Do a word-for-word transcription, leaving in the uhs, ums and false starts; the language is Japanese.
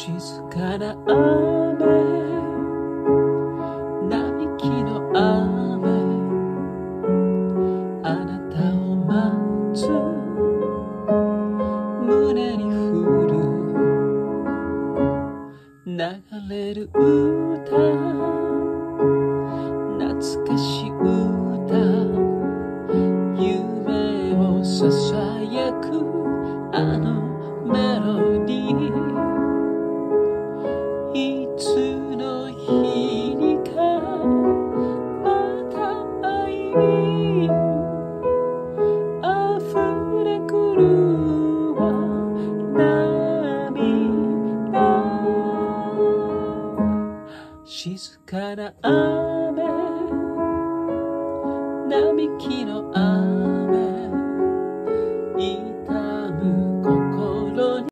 静かな雨、並木の雨、あなたを待つ胸に降る流れる歌、懐かしい歌、夢をささやくあのメロディー、いつの日にかまた会いに溢れくるわ涙、静かな雨